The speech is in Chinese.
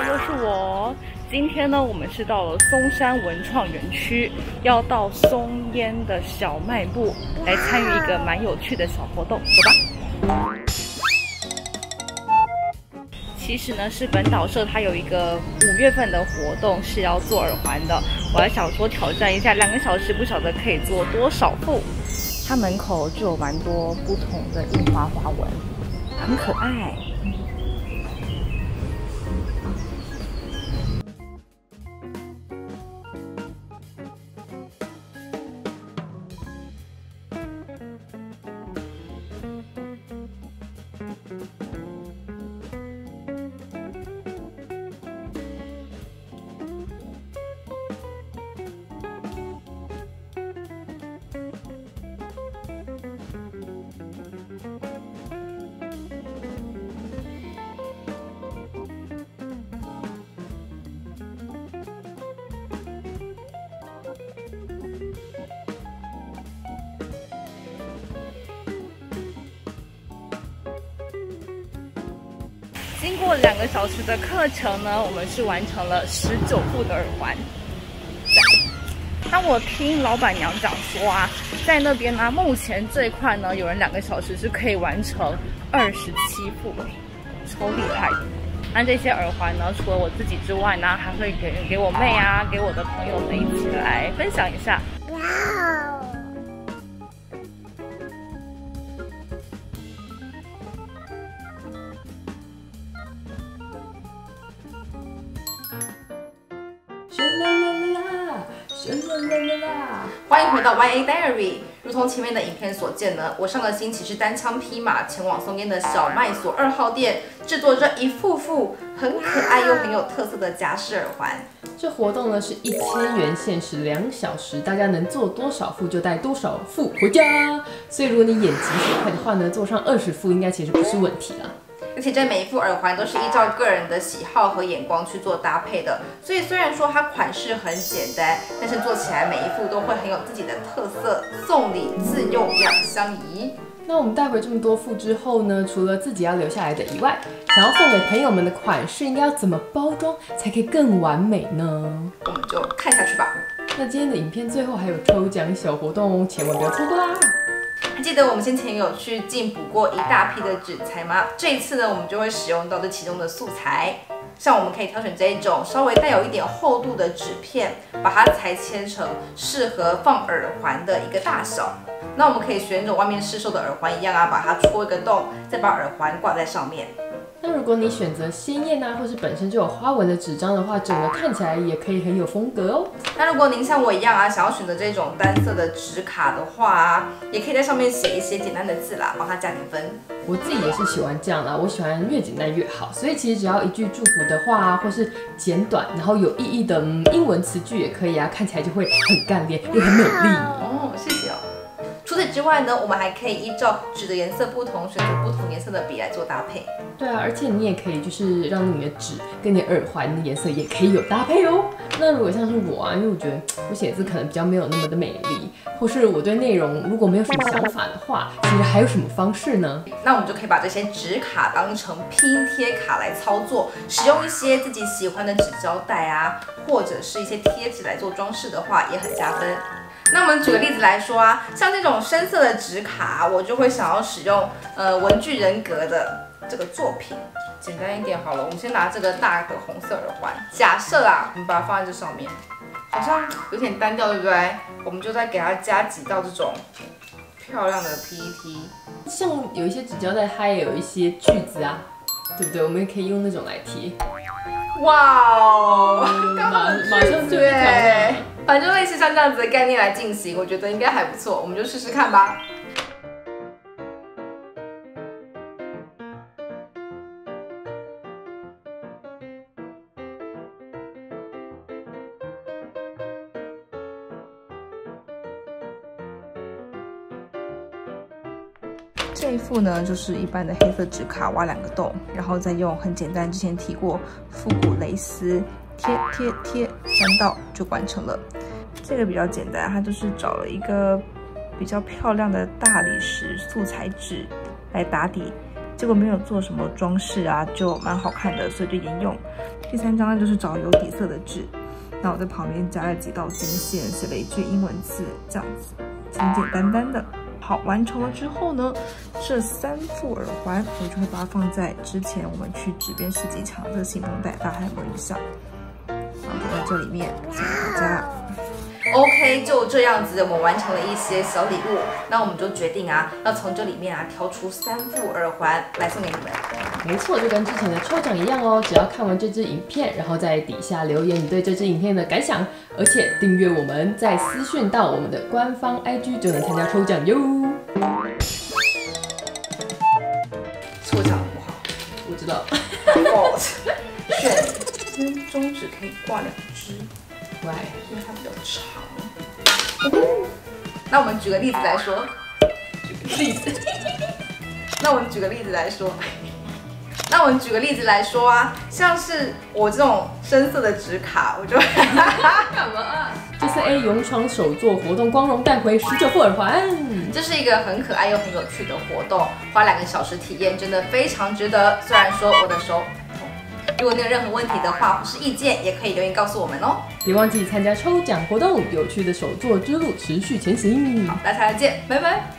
又是我。今天呢，我们是到了松山文创园区，要到松烟的小卖部来参与一个蛮有趣的小活动，走吧。其实呢，是本岛社它有一个5月份的活动是要做耳环的，我还想说挑战一下，2个小时不晓得可以做多少副。它门口就有蛮多不同的印花花纹，很可爱。经过2个小时的课程呢，我们是完成了19副的耳环。那我听老板娘讲说啊，在那边呢，目前最快呢，有人2个小时是可以完成27副，超厉害的。那这些耳环呢，除了我自己之外呢，还会给我妹啊，给我的朋友们一起来分享一下。哇哦！欢迎回到 YA Diary。如同前面的影片所见呢，我上个星期是单枪匹马前往松烟的小卖所2号店，制作这一副很可爱又很有特色的夹式耳环。 这活动呢是1000元限时2小时，大家能做多少副就带多少副回家。所以如果你眼疾手快的话呢，做上20副应该其实不是问题啦。 而且这每一副耳环都是依照个人的喜好和眼光去做搭配的，所以虽然说它款式很简单，但是做起来每一副都会很有自己的特色，送礼自用两相宜。 那我们带回这么多副之后呢，除了自己要留下来的以外，想要送给朋友们的款式应该要怎么包装才可以更完美呢？ 我们就看下去吧。 那今天的影片最后还有抽奖小活动哦，千万不要错过啦！ 还记得我们先前有去进补过一大批的纸材吗？这一次呢，我们就会使用到这其中的素材。像我们可以挑选这一种稍微带有一点厚度的纸片，把它裁切成适合放耳环的一个大小。那我们可以选种外面市售的耳环一样啊，把它戳一个洞，再把耳环挂在上面。 那如果你选择鲜艳啊，或是本身就有花纹的纸张的话，整个看起来也可以很有风格哦。 那如果您像我一样啊，想要选择这种单色的纸卡的话啊，也可以在上面写一些简单的字啦，帮它加点分。 我自己也是喜欢这样啦，我喜欢越简单越好，所以其实只要一句祝福的话啊，或是简短然后有意义的英文词句也可以啊，看起来就会很干练又很美丽。 哦，谢谢哦。除此之外呢，我们还可以依照纸的颜色不同，选择不同颜色的笔来做搭配。 对啊，而且你也可以就是让你的纸跟你耳环的颜色也可以有搭配哦。那如果像是我啊，因为我觉得我写字可能比较没有那么的美丽，或是我对内容如果没有什么想法的话，其实还有什么方式呢？ 那我们就可以把这些纸卡当成拼贴卡来操作，使用一些自己喜欢的纸胶带啊，或者是一些贴纸来做装饰的话，也很加分。那我们举个例子来说啊，像这种深色的纸卡，我就会想要使用文具人格的这个作品，简单一点好了。我们先拿这个大的红色耳环，假设啊，我们把它放在这上面，好像有点单调，对不对？我们就再给它加几道这种漂亮的 PET。 像有一些纸胶带，它也有一些句子啊，对不对？我们也可以用那种来贴。 哇哦， 马上就一条了。 反正类似像这样子的概念来进行，我觉得应该还不错，我们就试试看吧。这一副呢，就是一般的黑色纸卡，挖2个洞，然后再用很简单，之前提过复古蕾丝贴3道就完成了。这个比较简单，它就是找了一个比较漂亮的大理石素材纸来打底，结果没有做什么装饰啊，就蛮好看的，所以就沿用。 第3张呢就是找有底色的纸，那我在旁边加了几道金线，写了一句英文字，这样子简简单单的。好，完成了之后呢，这3副耳环我就会把它放在之前我们去纸边市集抢的这个信封袋，大家还有没有印象？放在这里面，谢谢大家。OK， 就这样子，我们完成了一些小礼物。那我们就决定啊，要从这里面啊挑出3副耳环来送给你们。 没错，就跟之前的抽奖一样哦。只要看完这支影片，然后在底下留言你对这支影片的感想，而且订阅我们，再私讯到我们的官方 IG 就能参加抽奖哟。 抽奖不好， 我知道。 选中指可以挂2支。 喂， 因为它比较长。那我们举个例子来说，那我们举个例子来说啊，像是我这种深色的纸卡，我就干嘛啊？ 这是 A 勇闯手作活动，光荣带回19副耳环。 这是一个很可爱又很有趣的活动，花2个小时体验，真的非常值得。虽然说我的手。如果你有任何问题的话或是意见，也可以留言告诉我们哦。 别忘记参加抽奖活动，有趣的手作之路持续前行。 好，大家再见，拜拜。